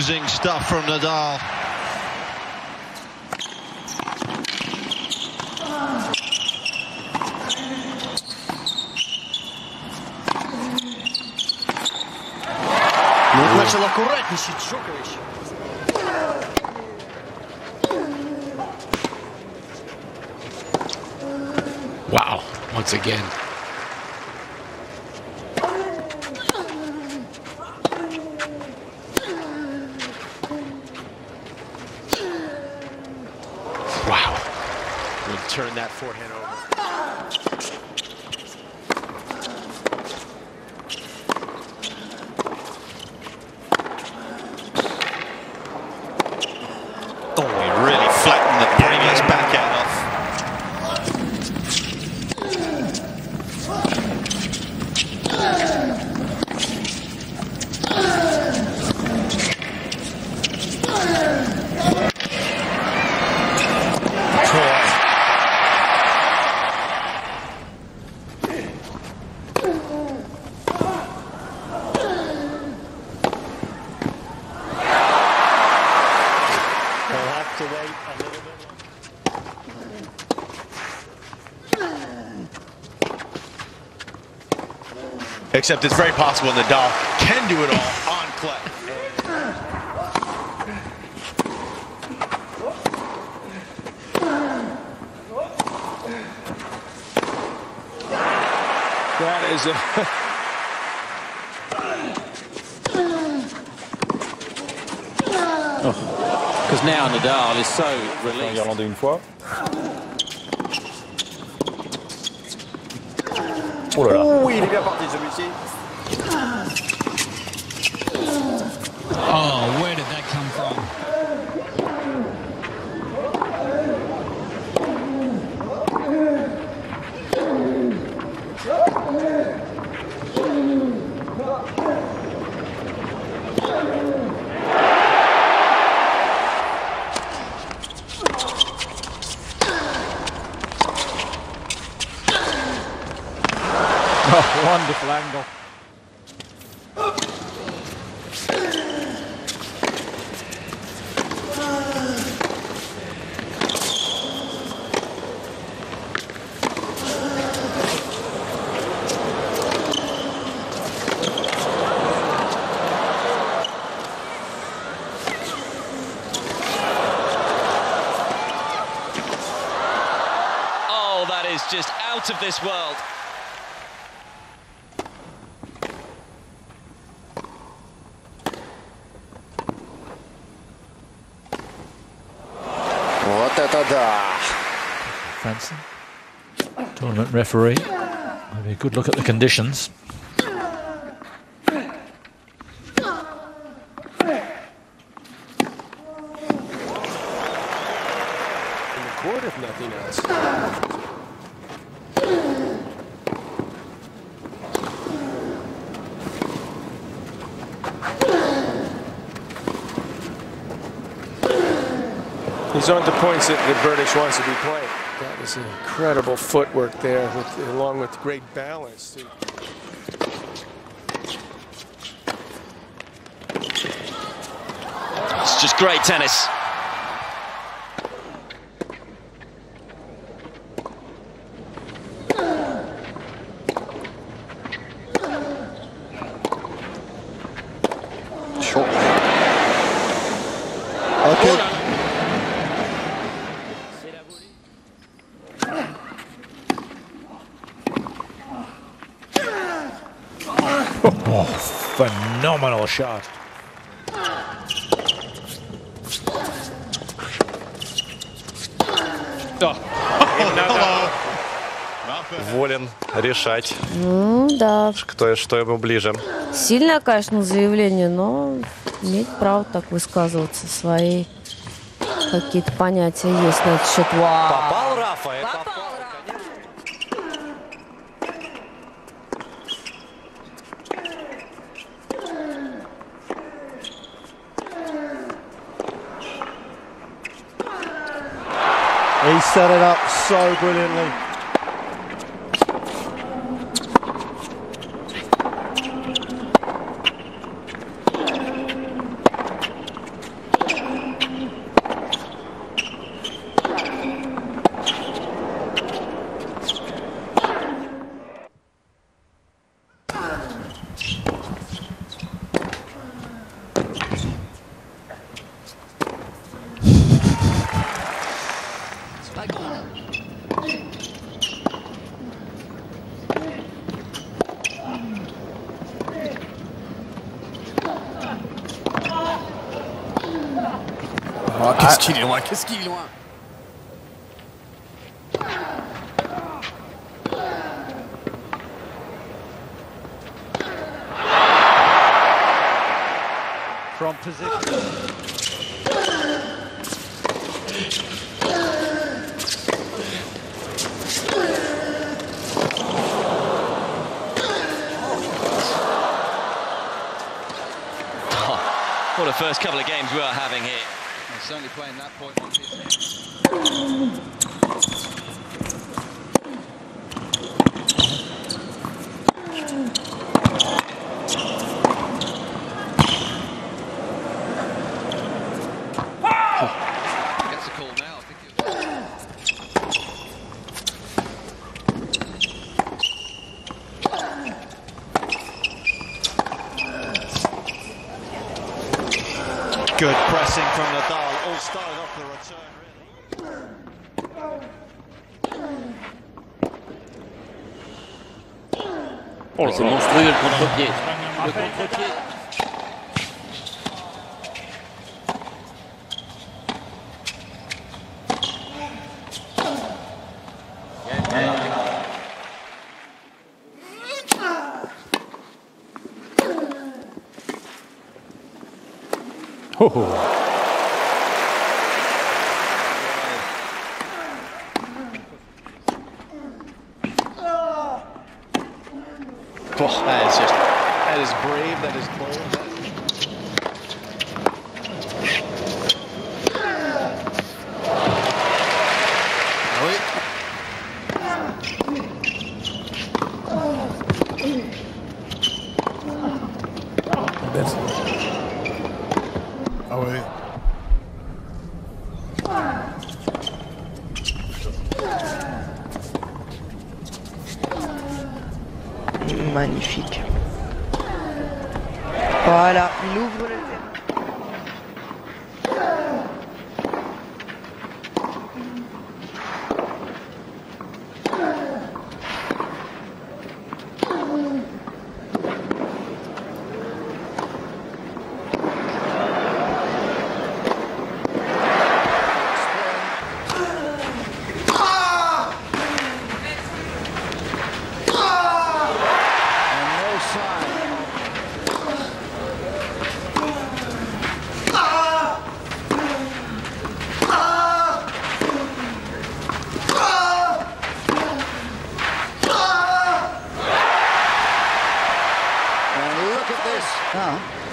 Bruising stuff from Nadal. Начал аккуратничать Джокович. Wow, once again. Wow. Would turn that forehand over. Oh, he really flattened the previous backhand off. To wait a little bit. Except it's very possible Nadal can do it all on clay. That is a Because now Nadal is so released. Irlandais une fois. Oh là là. Oui, il est bien parti celui-ci. Oh, where did that come from? Oh, wonderful angle. Oh, that is just out of this world. Вот это да! Fancy. Tournament referee. Maybe a good look at the conditions. In the court, if nothing else. These aren't the points that Berdych wants to be playing. That was incredible footwork there, along with great balance, too. It's just great tennis. Okay. Oh, phenomenal shot. Волен решать, Ну да, что ему ближе. сильное, конечно, заявление, но имеет право так высказываться, свои какие-то понятия есть на этот счет. Вау. Попал Рафа? He set it up so brilliantly. Oh, qu'est-ce qu'il est loin, qu'est-ce qu'il est loin. From position. What a first couple of games we are having here. He's certainly playing that point on his head. Gets a call now. I think Good pressing from Nadal. All started off the return, really. C'est monstrueux le contre-pied. Le contre-pied. Oh, oh. That is brave, that is bold. Ah oui. Magnifique. Voilà, il ouvre le terrain. Look at this.